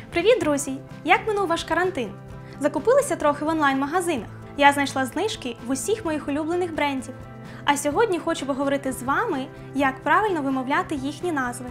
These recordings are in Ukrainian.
Привіт, друзі! Як минув ваш карантин? Закупилися трохи в онлайн-магазинах? Я знайшла знижки в усіх моїх улюблених брендів. А сьогодні хочу поговорити з вами, як правильно вимовляти їхні назви.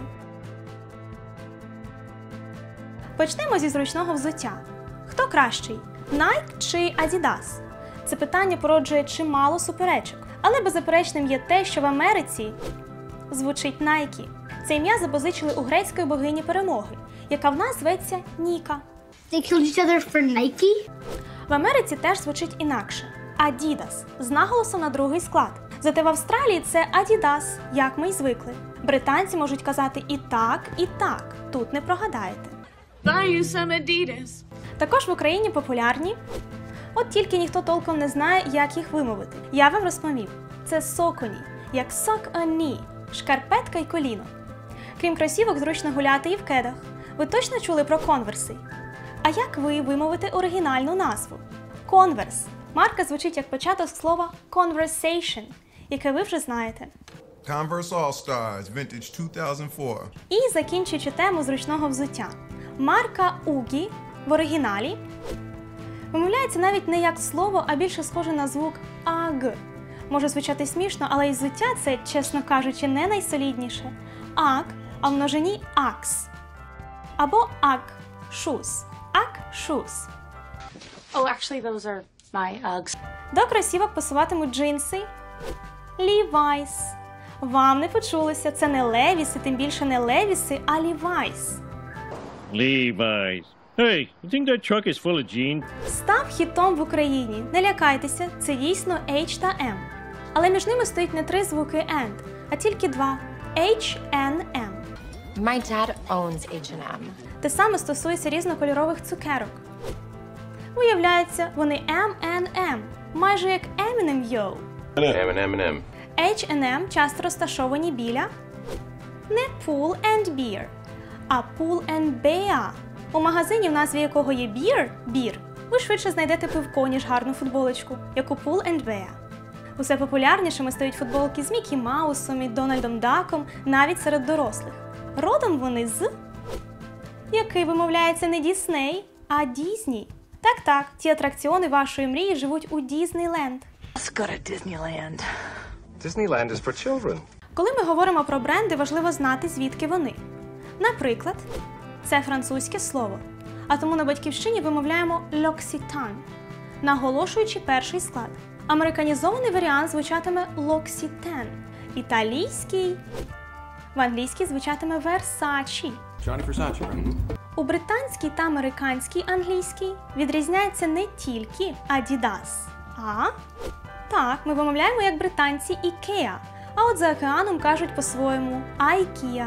Почнемо зі зручного взуття. Хто кращий? Nike чи Adidas? Це питання породжує чимало суперечок. Але беззаперечним є те, що в Америці звучить Nike. Це ім'я запозичили у грецької богині перемоги, яка в нас зветься Ніка. They killed each other for Nike? В Америці теж звучить інакше – Adidas, з наголосом на другий склад. Зате в Австралії це Adidas, як ми й звикли. Британці можуть казати і так, тут не прогадаєте. Buy you some Adidas. Також в Україні популярні, от тільки ніхто толком не знає, як їх вимовити. Я вам розповім. Це соконі, як sock on knee, шкарпетка й коліно. Крім кросівок, зручно гуляти і в кедах. Ви точно чули про конверси? А як ви вимовите оригінальну назву? Converse. Марка звучить як початок слова conversation, яке ви вже знаєте. Converse All-Stars, Vintage 2004. І закінчуючи тему зручного взуття. Марка Угі в оригіналі вимовляється навіть не як слово, а більше схоже на звук аг. Може звучати смішно, але і взуття це, чесно кажучи, не найсолідніше. Аг, а в множині акс. Або аг shoes. Аг shoes. Oh, actually, those are my Uggs. До кросівок пасуватимуть джинси Levi's. Вам не почулося, це не Levi's, і тим більше не Levi's, а Levi's. Levi's. Hey, you think that truck is full of jeans? Став хітом в Україні. Не лякайтеся, це дійсно H та M. Але між ними стоїть не три звуки and, а тільки два – H-N-M. My dad owns H&M. Те саме стосується різнокольорових цукерок. Виявляється, вони M&M, майже як Eminem, йоу. M&M. H&M часто розташовані біля не Pull and Beer, а Pull and Bear. У магазині, в назві якого є бір, ви швидше знайдете пивко, ніж гарну футболочку, як у Pull and Bear. Усе популярнішими стають футболки з Мікі Маусом і Дональдом Даком, навіть серед дорослих. Родом вони з, який вимовляється не Дісней, а Дізні. Так, ті атракціони вашої мрії живуть у Дізнейленд. Let's go to Disneyland. Disneyland is for children. Коли ми говоримо про бренди, важливо знати, звідки вони. Наприклад, це французьке слово, а тому на батьківщині вимовляємо L'Occitane, наголошуючи перший склад. Американізований варіант звучатиме L'Occitane, італійський, в англійській звучатиме Versace. Johnny Versace. У британській та американській англійській відрізняється не тільки Adidas, а так, ми вимовляємо як британці IKEA, а от за океаном кажуть по-своєму IKEA.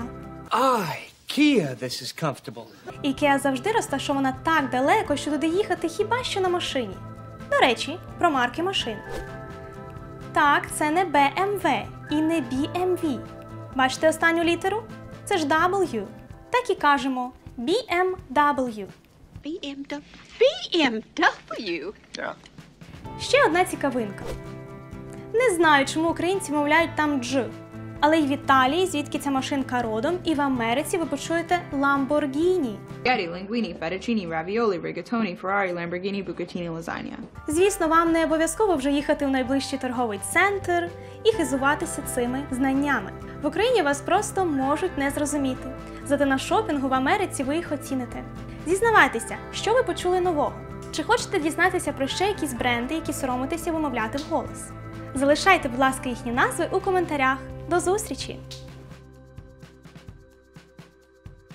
IKEA, this is comfortable. IKEA завжди розташована так далеко, що туди їхати хіба що на машині. До речі, про марки машин. Так, це не BMW і не BMW. Бачите останню літеру? Це ж W. Так і кажемо BMW. BMW. Ще одна цікавинка. Не знаю, чому українці мовляють там «дж», але й в Італії, звідки ця машинка родом, і в Америці ви почуєте «Lamborghini». Spaghetti, linguine, fettuccine, ravioli, rigatoni, Ferrari, Lamborghini, bucatini, lasagna. Звісно, вам не обов'язково вже їхати в найближчий торговий центр і хизуватися цими знаннями. В Україні вас просто можуть не зрозуміти. Зате на шопінгу в Америці ви їх оціните. Зізнавайтеся, що ви почули нового? Чи хочете дізнатися про ще якісь бренди, які соромитеся вимовляти вголос? Залишайте, будь ласка, їхні назви у коментарях. До зустрічі!